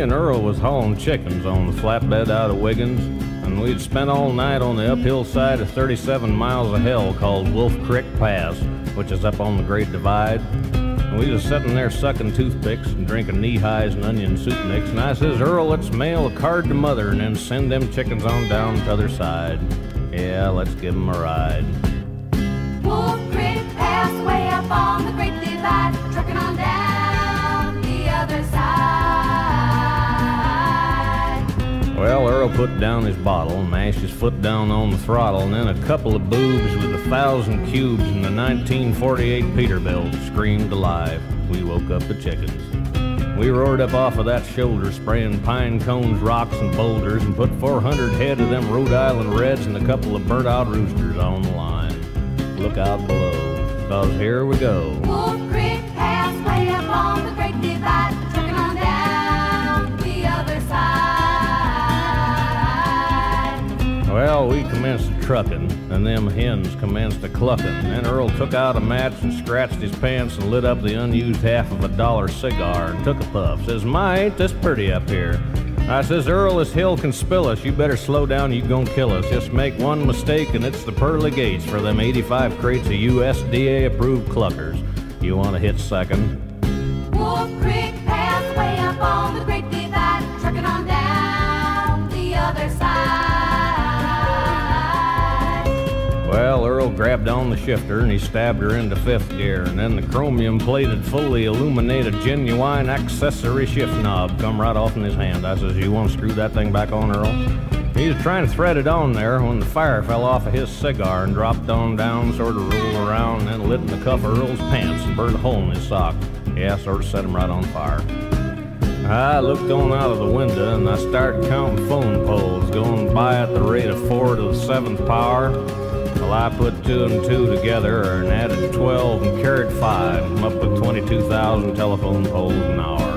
and Earl was hauling chickens on the flatbed out of Wiggins, and we'd spent all night on the uphill side of 37 miles of hell called Wolf Creek Pass, which is up on the Great Divide. And we was sitting there sucking toothpicks and drinking knee-highs and onion soup mix, and I says, Earl, let's mail a card to Mother and then send them chickens on down to the other side. Yeah, let's give 'em a ride. Wolf Creek Pass, way up on the Great Divide, trucking on down the other side. Well, Earl put down his bottle and mashed his foot down on the throttle, and then a couple of boobs with 1,000 cubes and the 1948 Peterbilt screamed alive. We woke up the chickens. We roared up off of that shoulder, spraying pine cones, rocks, and boulders, and put 400 head of them Rhode Island Reds and a couple of burnt-out roosters on the line. Look out below, 'cause here we go. Wolf Creek Pass, way up on the Great Divide, trucking on down the other side. Well, we commenced trucking, and them hens commenced a-clucking. Then Earl took out a match and scratched his pants and lit up the unused half of a $1 cigar and took a puff. Says, "My, ain't this pretty up here?" I says, "Earl, this hill can spill us. You better slow down, you gon' kill us. Just make one mistake and it's the pearly gates for them 85 crates of USDA-approved cluckers. You want to hit second?" Wolf Creek Pass, way up on the Great Divide, trucking on down the other side. Well, Earl grabbed on the shifter and he stabbed her into 5th gear, and then the chromium-plated, fully illuminated, genuine accessory shift knob come right off in his hand. I says, "You want to screw that thing back on, Earl?" He was trying to thread it on there when the fire fell off of his cigar and dropped on down, sort of rolled around, and then lit in the cuff of Earl's pants and burned a hole in his sock. Yeah, sort of set him right on fire. I looked on out of the window and I started counting phone poles going by at the rate of 4 to the 7th power. Well, I put 2 and 2 together and added 12 and carried 5. I'm up with 22,000 telephone poles an hour.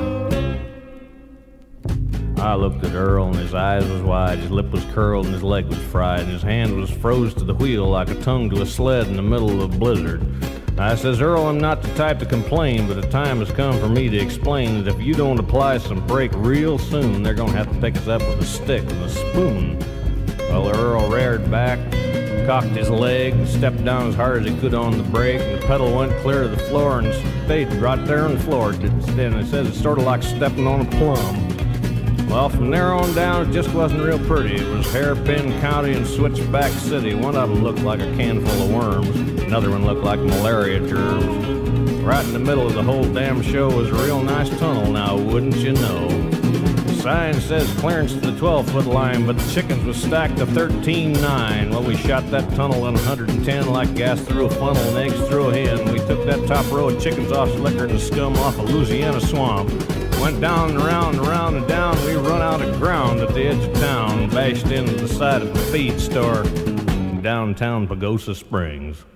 I looked at Earl and his eyes was wide, his lip was curled and his leg was fried, and his hand was froze to the wheel like a tongue to a sled in the middle of a blizzard. I says, "Earl, I'm not the type to complain, but the time has come for me to explain that if you don't apply some brake real soon, they're gonna have to pick us up with a stick and a spoon." Well, Earl reared back, cocked his leg, stepped down as hard as he could on the brake, and the pedal went clear to the floor and stayed right there on the floor. And it says it's sort of like stepping on a plum. Well, from there on down, it just wasn't real pretty. It was Hairpin County and Switchback City. One of them looked like a can full of worms. Another one looked like malaria germs. Right in the middle of the whole damn show was a real nice tunnel now, wouldn't you know? Sign says clearance to the 12-foot line, but the chickens was stacked to 13.9. Well, we shot that tunnel in 110 like gas through a funnel and eggs through a hen. We took that top row of chickens off slicker and the scum off a Louisiana swamp. Went down and around and around and down. We run out of ground at the edge of town, bashed into the side of the feed store in downtown Pagosa Springs.